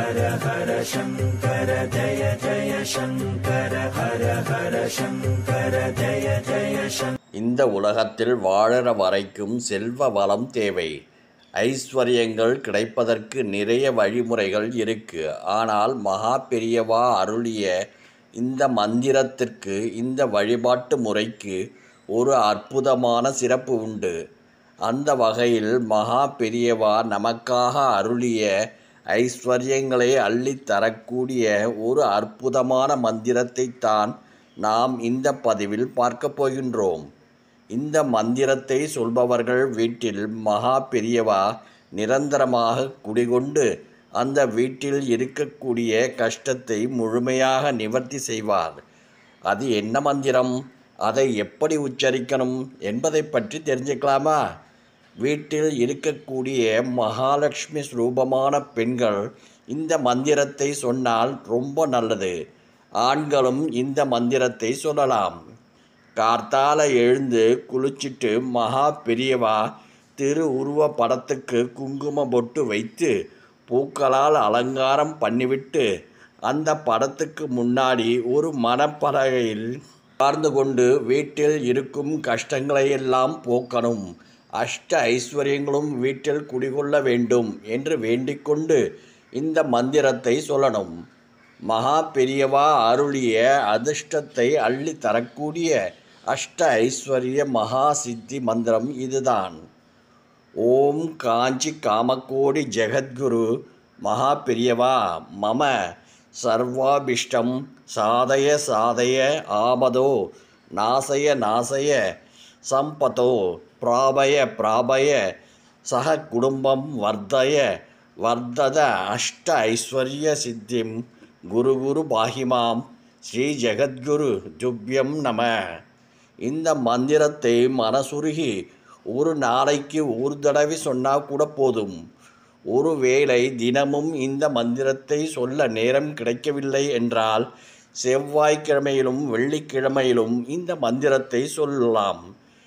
ஹர ஹர சங்கர ஜய ஜய சங்கர ஹர ஹர சங்கர ஜய ஜய சங்கர. இந்த உலகத்தில் வாழற வரைக்கும் செல்வ வளம் தேவை. ஐஸ்வர்யங்கள் கிடைப்பதற்கு நிறைய வழிமுறைகள் இருக்கு. ஆனால் மகா பெரியவா அருளிய இந்த மந்திரத்திற்கு, இந்த வழிபாட்டு முறைக்கு ஒரு அற்புதமான சிறப்பு உண்டு. அந்த வகையில் மகா பெரியவா நமக்காக அருளிய ஐஸ்வர்யங்களை அள்ளித் தரக்கூடிய ஒரு அற்புதமான மந்திரத்தை தான் நாம் இந்த பதிவில் பார்க்க போகின்றோம். இந்த மந்திரத்தை சொல்பவர்கள் வீட்டில் மகா பெரியவா நிரந்தரமாக குடிகொண்டு அந்த வீட்டில் இருக்கக்கூடிய கஷ்டத்தை முழுமையாக நிவர்த்தி செய்வார். அது என்ன மந்திரம், அதை எப்படி உச்சரிக்கணும் என்பதை பற்றி தெரிஞ்சுக்கலாமா? வீட்டில் இருக்கக்கூடிய மகாலட்சுமி ரூபமான பெண்கள் இந்த மந்திரத்தை சொன்னால் ரொம்ப நல்லது. ஆண்களும் இந்த மந்திரத்தை சொல்லலாம். கார்த்தால எழுந்து குளிச்சுட்டு மகா பெரியவா திரு உருவ படத்துக்கு குங்கும பொட்டு வைத்து பூக்களால் அலங்காரம் பண்ணிவிட்டு அந்த படத்துக்கு முன்னாடி ஒரு மணப்பலகையில் உட்கார்ந்து கொண்டு வீட்டில் இருக்கும் கஷ்டங்களையெல்லாம் போக்கணும், அஷ்ட ஐஸ்வர்யங்களும் வீட்டில் குடிகொள்ள வேண்டும் என்று வேண்டிக்கொண்டு இந்த மந்திரத்தை சொல்லணும். மகா பெரியவா அருளிய அதிர்ஷ்டத்தை அள்ளி தரக்கூடிய அஷ்ட ஐஸ்வர்ய மகா சித்தி மந்திரம் இதுதான். ஓம் காஞ்சி காமக்கோடி ஜெகத்குரு மகா பெரியவா மம சர்வாபிஷ்டம் சாதய சாதய ஆபதோ நாசய நாசய சம்பதோ பிராபய பிராபய சக குடும்பம் வர்தய வர்தத அஷ்ட ஐஸ்வர்ய சித்திம் குரு குரு பாகிமாம் ஸ்ரீ ஜெகத்குரு துப்யம் நம. இந்த மந்திரத்தை மனசுருகி ஒரு நாளைக்கு ஒரு தடவை சொன்னால் கூட போதும். ஒருவேளை தினமும் இந்த மந்திரத்தை சொல்ல நேரம் கிடைக்கவில்லை என்றால் செவ்வாய்க்கிழமையிலும் வெள்ளிக்கிழமையிலும் இந்த மந்திரத்தை சொல்லலாம்.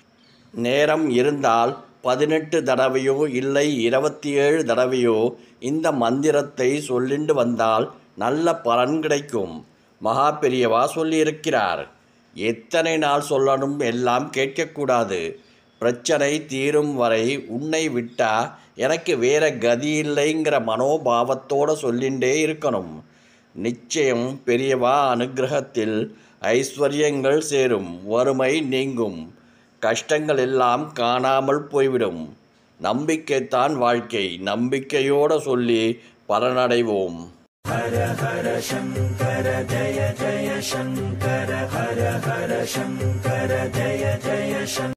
நேரம் இருந்தால் 18 தடவையோ இல்லை 27 தடவையோ இந்த மந்திரத்தை சொல்லிண்டு வந்தால் நல்ல பலன் கிடைக்கும். மகா பெரியவா சொல்லியிருக்கிறார். எத்தனை நாள் சொல்லணும் எல்லாம் கேட்கக்கூடாது. பிரச்சனை தீரும் வரை உன்னை விட்டா எனக்கு வேற கதி இல்லைங்கிற மனோபாவத்தோடு சொல்லிண்டே இருக்கணும். நிச்சயம் பெரியவா அனுகிரகத்தில் ஐஸ்வர்யங்கள் சேரும், வறுமை நீங்கும், கஷ்டங்கள் எல்லாம் காணாமல் போய்விடும். நம்பிக்கைத்தான் வாழ்க்கை. நம்பிக்கையோடு சொல்லி பலனடைவோம். ஹர ஹர சங்கர ஜய ஜய சங்கர ஹர ஹர சங்கர ஜய ஜய சங்கர.